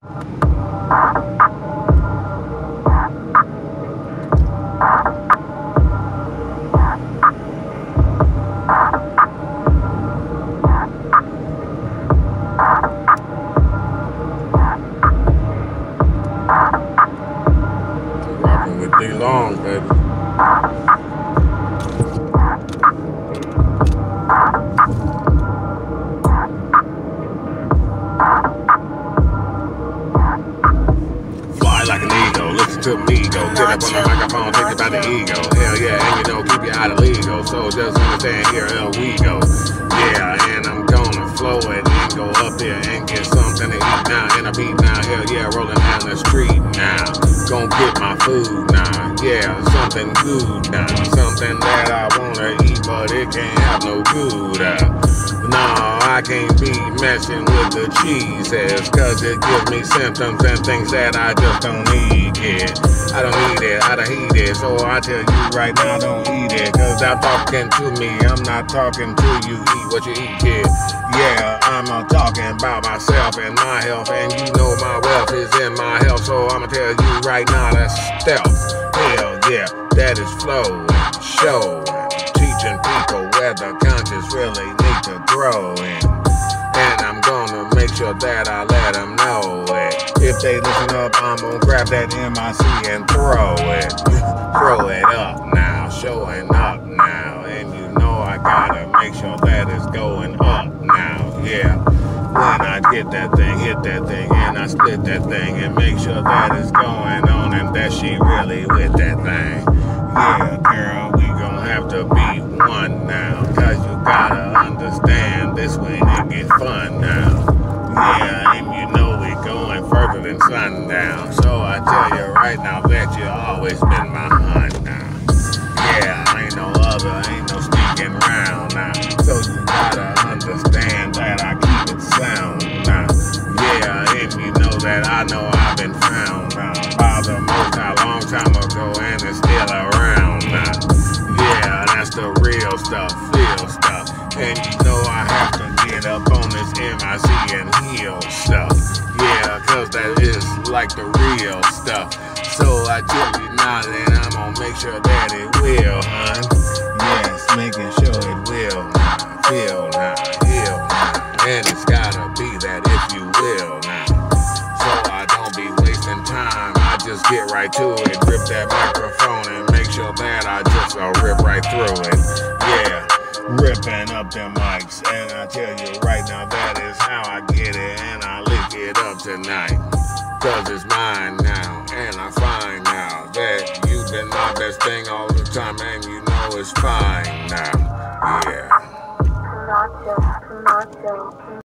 Rocking with D-Long, baby. Fly like an eagle, listen to me go. Get up on the microphone, take it by the ego. Hell yeah, and you know, keep your eye to legal. So just understand, here we go. Yeah, and I'm gonna flow it and go up there and get something to eat now. And a beat now, hell yeah, rolling down the street now. Gonna get my food now, yeah, something good now. Something that I wanna eat, but it can't have no good No, I can't be messing with the cheeses, cause it gives me symptoms and things that I just don't need, yeah. I don't need it, I don't heed it, so I tell you right now, don't eat it, cause I'm talking to me, I'm not talking to you, eat what you eat, kid. Yeah, I'm talking about myself and my health, and you know my wealth is in my health, so I'ma tell you right now, that's stealth. Hell yeah, that is flow and show and teaching people where the conscience really need to grow in. And I'm gonna make sure that I let them know it. If they listen up, I'm gonna grab that MIC and throw it. Throw it up now, showing up now. And you know I gotta make sure that it's going up now, yeah. When I get that thing, hit that thing, and I split that thing and make sure that it's going on and that she really with that thing. Yeah, girl, we gon' have to be one now, cause you gotta understand this way it get fun now. Yeah, and you know we going further than sundown, so I tell you right now that you always been my hunt now. Yeah, ain't no other, ain't no sneaking round now, so you gotta understand that I keep it sound now. Yeah, and you know that I know I've been found now by the Most High long time ago, and it's still around now. Yeah, that's the real stuff, real stuff. And you know I have to get up on this MIC and heal stuff. Yeah, cause that is like the real stuff. So I tell you now that I'm gonna make sure that it will, hun. Yes, making sure it will now, feel now, heal now. And it's gotta be that if you will now. So I don't be wasting time, I just get right to it. Rip that microphone and make sure that I just rip right through it. Yeah, ripping up them mics. And I tell you right now, that is how I get it. And I lick it up tonight, cause it's mine now. And I find now that you've been my best thing all the time, and you know it's fine now. Yeah.